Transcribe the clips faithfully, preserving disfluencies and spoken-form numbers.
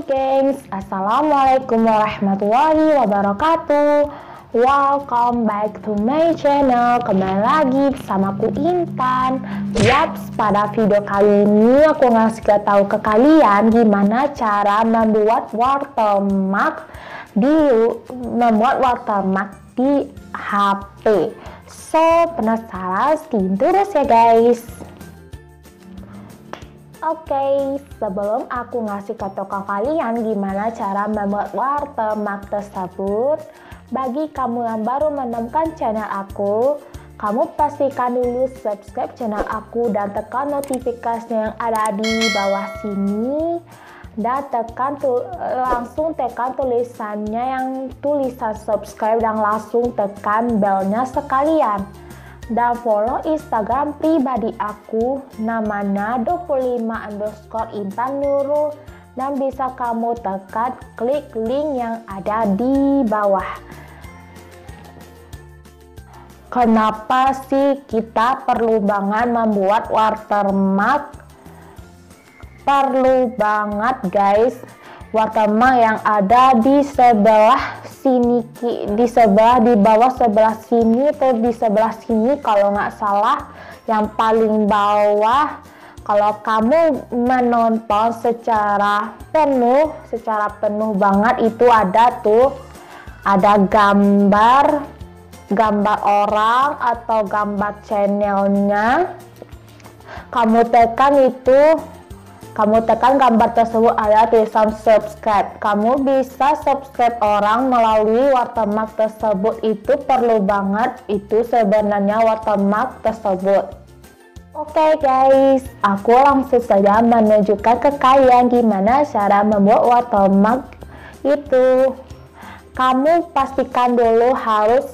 gengs, assalamualaikum warahmatullahi wabarakatuh. Welcome back to my channel. Kembali lagi bersamaku Intan. Yaps, pada video kali ini aku ngasih tahu ke kalian gimana cara membuat watermark di membuat watermark di H P. So, penasaran? Stay terus ya guys. Oke, okay, sebelum aku ngasih ke kalian gimana cara membuat watermark tersebut, bagi kamu yang baru menemukan channel aku, kamu pastikan dulu subscribe channel aku dan tekan notifikasinya yang ada di bawah sini, dan tekan tuh langsung tekan tulisannya yang tulisan subscribe dan langsung tekan belnya sekalian. Dan follow Instagram pribadi aku, namanya dua puluh lima underscore Intan Nurul, dan bisa kamu tekan klik link yang ada di bawah. Kenapa sih kita perlu banget membuat watermark? Perlu banget guys, watermark yang ada di sebelah sini, di sebelah di bawah sebelah sini atau di sebelah sini kalau nggak salah, yang paling bawah. Kalau kamu menonton secara penuh secara penuh banget, itu ada tuh ada gambar gambar orang atau gambar channelnya. Kamu tekan itu Kamu tekan gambar tersebut, ada tulisan subscribe. Kamu bisa subscribe orang melalui watermark tersebut. Itu perlu banget, itu sebenarnya watermark tersebut. Oke okay guys, aku langsung saja menunjukkan ke kalian gimana cara membuat watermark itu. Kamu pastikan dulu harus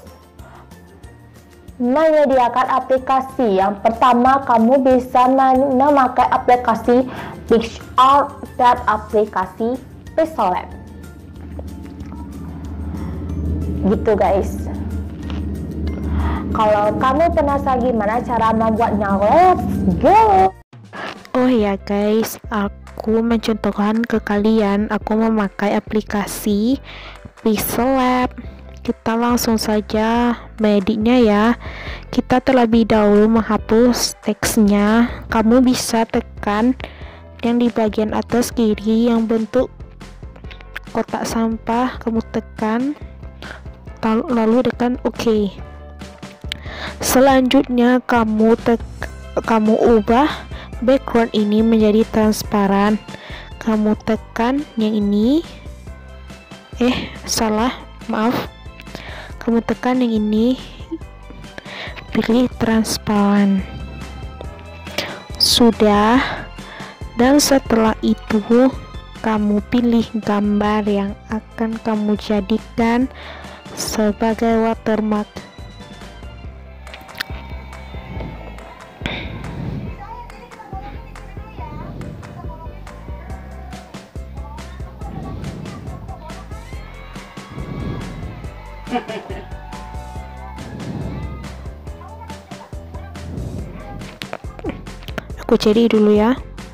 menyediakan aplikasi. Yang pertama, kamu bisa memakai aplikasi PixArt dan aplikasi Pixellab. Gitu guys. Kalau kamu penasaran gimana cara membuatnya, let's go. Oh ya guys, aku mencontohkan ke kalian, aku memakai aplikasi Pixellab. Kita langsung saja mengeditnya ya. Kita terlebih dahulu menghapus teksnya. Kamu bisa tekan yang di bagian atas kiri yang bentuk kotak sampah, kamu tekan lalu tekan OK. Selanjutnya kamu tek kamu ubah background ini menjadi transparan. Kamu tekan yang ini. Eh, salah, maaf. Kamu tekan yang ini, pilih transparan. Sudah. Dan setelah itu kamu pilih gambar yang akan kamu jadikan sebagai watermark. Aku cari dulu ya.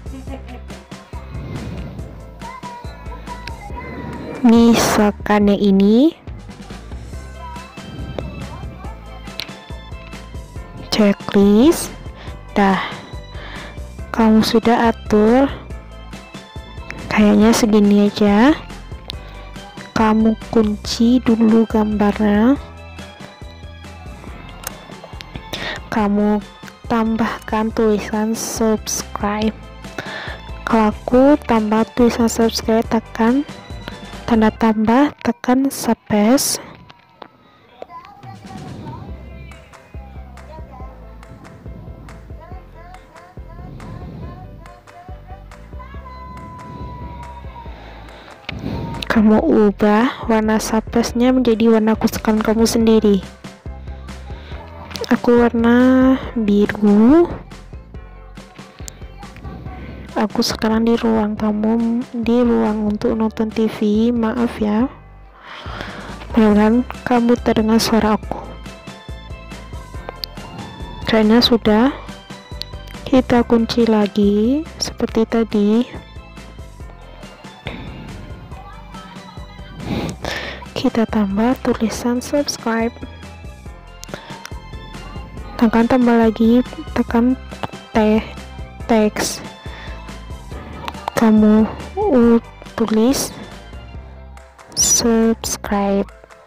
Misalkan yang ini, checklist. Dah, kamu sudah atur kayaknya segini aja. Kamu kunci dulu gambarnya, kamu tambahkan tulisan subscribe. Kalau aku tambah tulisan subscribe, tekan tanda tambah, tekan space. Kamu ubah warna space-nya menjadi warna kesukaan kamu sendiri. Aku warna biru. Aku sekarang di ruang kamu, di ruang untuk nonton T V. Maaf ya, mudah-mudahan kamu terdengar suara aku. Kayaknya sudah. Kita kunci lagi seperti tadi. kita tambah tulisan subscribe. Tekan tambah lagi, tekan teh teks. Kamu uh, tulis subscribe.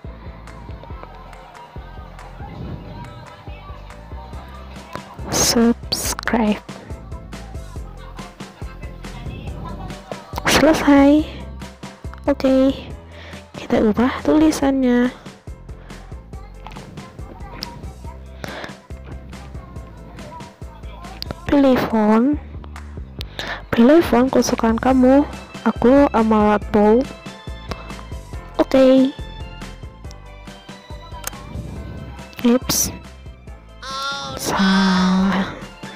Subscribe. Selesai. Oke, okay. Kita ubah tulisannya. Pilih font. Pilih font kesukaan kamu. Aku Amalat Bold. Oke. Okay. Oops. Salah.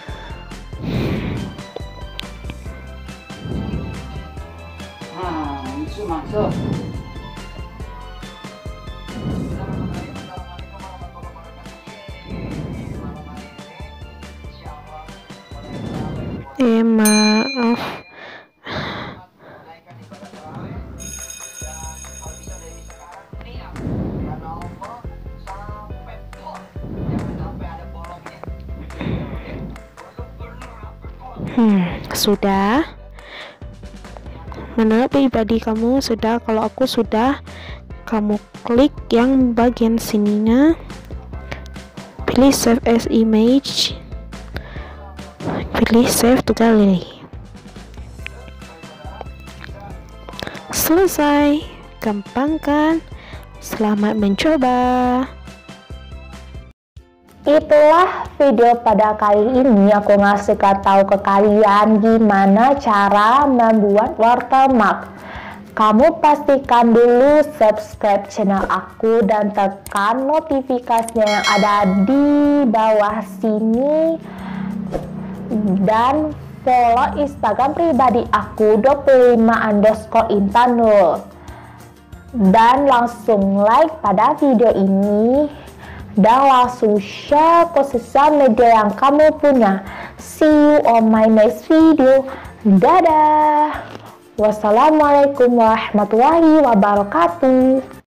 Masuk. Eh maaf. Hmm, sudah. Menurut pribadi kamu sudah, kalau aku sudah, kamu klik yang bagian sininya, pilih save as image, pilih save to gallery. Selesai. Gampang kan? Selamat mencoba. Itulah video pada kali ini, aku ngasih tahu ke kalian gimana cara membuat watermark. Kamu pastikan dulu subscribe channel aku dan tekan notifikasinya yang ada di bawah sini, dan follow Instagram pribadi aku dua puluh lima underscore intanul, dan langsung like pada video ini dan langsung share ke sosial media yang kamu punya. See you on my next video. Dadah. Wassalamualaikum warahmatullahi wabarakatuh.